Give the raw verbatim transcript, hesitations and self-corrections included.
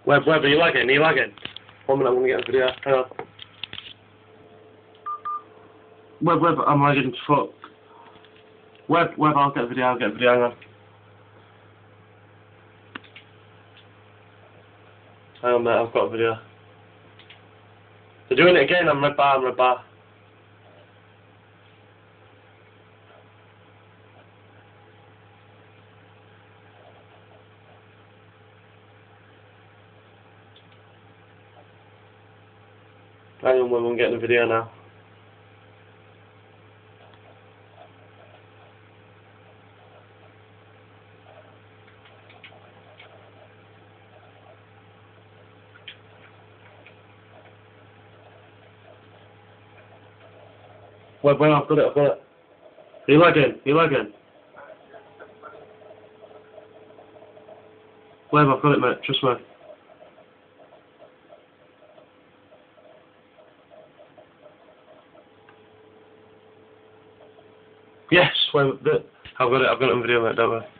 Web, Web, are you lagging? Are you lagging? One minute, I'm gonna get a video. Hang on. Web, Web, I'm lagging as fuck. Web, Web, I'll get a video, I'll get a video, hang on. Hang on, mate, I've got a video. They're doing it again, I'm red bar, I'm red bar. Hang on, Web, I'm getting a video now. Web, Web, I've got it, I've got it. Are you lagging? Are you lagging? Web, I've got it, mate, trust me. Yes, Web, I've got it, I've got it on video, mate, don't worry.